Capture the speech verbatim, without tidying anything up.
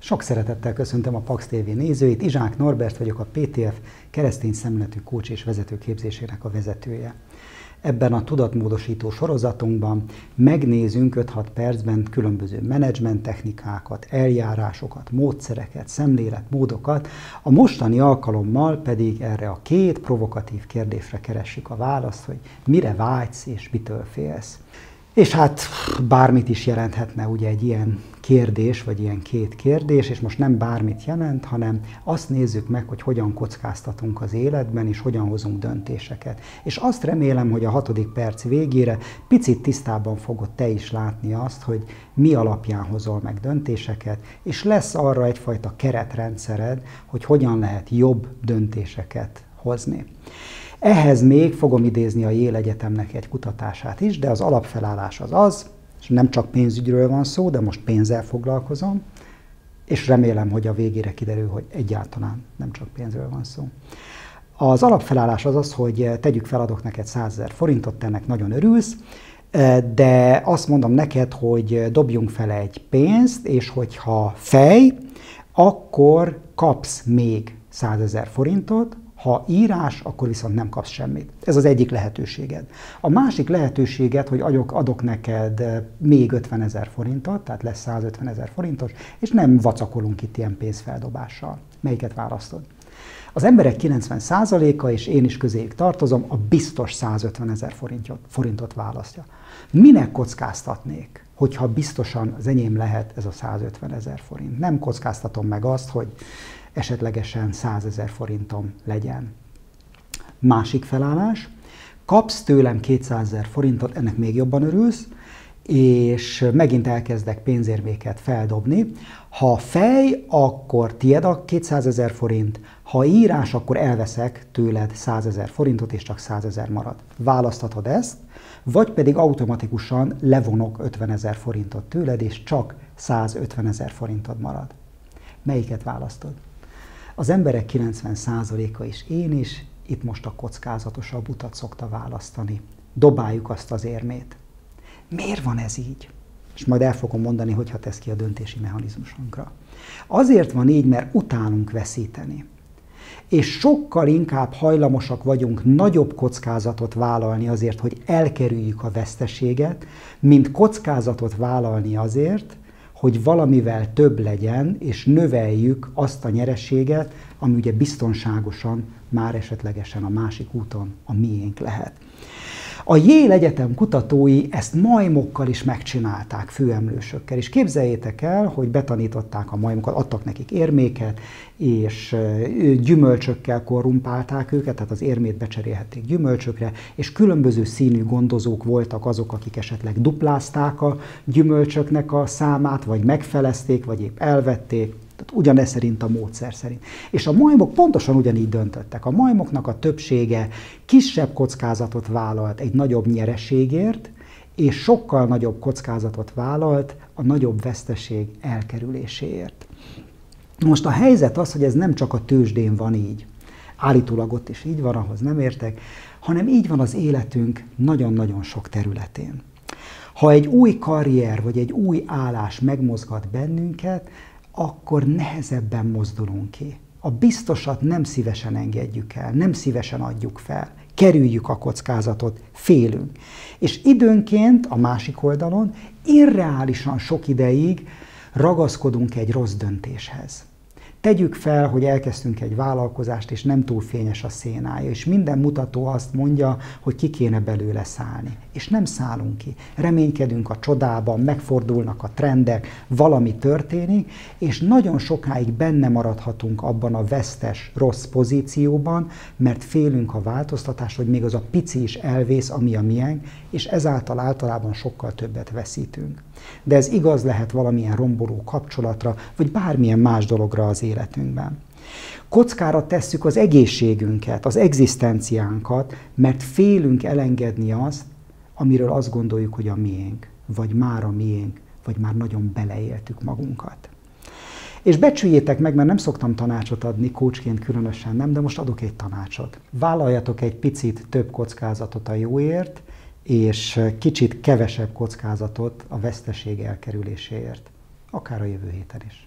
Sok szeretettel köszöntöm a Pax té vé nézőit, Izsák Norbert vagyok, a pé té ef keresztény szemléletű coach és vezetőképzésének a vezetője. Ebben a tudatmódosító sorozatunkban megnézünk öt-hat percben különböző menedzsment technikákat, eljárásokat, módszereket, szemléletmódokat, a mostani alkalommal pedig erre a két provokatív kérdésre keressük a választ, hogy mire vágysz és mitől félsz. És hát bármit is jelenthetne ugye egy ilyen kérdés, vagy ilyen két kérdés, és most nem bármit jelent, hanem azt nézzük meg, hogy hogyan kockáztatunk az életben, és hogyan hozunk döntéseket. És azt remélem, hogy a hatodik perc végére picit tisztában fogod te is látni azt, hogy mi alapján hozol meg döntéseket, és lesz arra egyfajta keretrendszered, hogy hogyan lehet jobb döntéseket hozni. Ehhez még fogom idézni a Yale Egyetemnek egy kutatását is, de az alapfelállás az az, és nem csak pénzügyről van szó, de most pénzzel foglalkozom, és remélem, hogy a végére kiderül, hogy egyáltalán nem csak pénzről van szó. Az alapfelállás az az, hogy tegyük fel, adok neked százezer forintot, te ennek nagyon örülsz, de azt mondom neked, hogy dobjunk fel egy pénzt, és hogyha fej, akkor kapsz még százezer forintot, ha írás, akkor viszont nem kapsz semmit. Ez az egyik lehetőséged. A másik lehetőséged, hogy adok, adok neked még ötvenezer forintot, tehát lesz százötvenezer forintos, és nem vacakolunk itt ilyen pénzfeldobással. Melyiket választod? Az emberek kilencven százaléka, és én is közéjük tartozom, a biztos százötvenezer forintot, forintot választja. Minek kockáztatnék, hogyha biztosan az enyém lehet ez a százötvenezer forint? Nem kockáztatom meg azt, hogy esetlegesen százezer forintom legyen. Másik felállás, kapsz tőlem kétszázezer forintot, ennek még jobban örülsz, és megint elkezdek pénzérméket feldobni. Ha fej, akkor tied a kétszázezer forint, ha írás, akkor elveszek tőled százezer forintot, és csak százezer marad. Választhatod ezt, vagy pedig automatikusan levonok ötvenezer forintot tőled, és csak százötvenezer forintod marad. Melyiket választod? Az emberek kilencven százaléka is, én is, itt most a kockázatosabb utat szokta választani. Dobáljuk azt az érmét. Miért van ez így? És majd el fogom mondani, hogyha tesz ki a döntési mechanizmusunkra. Azért van így, mert utálunk veszíteni. És sokkal inkább hajlamosak vagyunk nagyobb kockázatot vállalni azért, hogy elkerüljük a veszteséget, mint kockázatot vállalni azért, hogy valamivel több legyen, és növeljük azt a nyereséget, ami ugye biztonságosan, már esetlegesen a másik úton a miénk lehet. A Yale Egyetem kutatói ezt majmokkal is megcsinálták, főemlősökkel, és képzeljétek el, hogy betanították a majmokat, adtak nekik érméket, és gyümölcsökkel korrumpálták őket, tehát az érmét becserélhették gyümölcsökre, és különböző színű gondozók voltak azok, akik esetleg duplázták a gyümölcsöknek a számát, vagy megfelezték, vagy épp elvették. Tehát ugyanez szerint a módszer szerint. És a majmok pontosan ugyanígy döntöttek. A majmoknak a többsége kisebb kockázatot vállalt egy nagyobb nyereségért, és sokkal nagyobb kockázatot vállalt a nagyobb veszteség elkerüléséért. Most a helyzet az, hogy ez nem csak a tőzsdén van így. Állítólag ott is így van, ahhoz nem értek, hanem így van az életünk nagyon-nagyon sok területén. Ha egy új karrier vagy egy új állás megmozgat bennünket, akkor nehezebben mozdulunk ki. A biztosat nem szívesen engedjük el, nem szívesen adjuk fel, kerüljük a kockázatot, félünk. És időnként a másik oldalon irreálisan sok ideig ragaszkodunk egy rossz döntéshez. Tegyük fel, hogy elkezdtünk egy vállalkozást, és nem túl fényes a szénája, és minden mutató azt mondja, hogy ki kéne belőle szállni. És nem szállunk ki. Reménykedünk a csodában, megfordulnak a trendek, valami történik, és nagyon sokáig benne maradhatunk abban a vesztes, rossz pozícióban, mert félünk a változtatást, hogy még az a pici is elvész, ami a miénk, és ezáltal általában sokkal többet veszítünk. De ez igaz lehet valamilyen romboló kapcsolatra, vagy bármilyen más dologra az életünkben. Kockára tesszük az egészségünket, az egzisztenciánkat, mert félünk elengedni azt, amiről azt gondoljuk, hogy a miénk, vagy már a miénk, vagy már nagyon beleéltük magunkat. És becsüljétek meg, mert nem szoktam tanácsot adni, coachként különösen nem, de most adok egy tanácsot. Vállaljatok egy picit több kockázatot a jóért, és kicsit kevesebb kockázatot a veszteség elkerüléséért, akár a jövő héten is.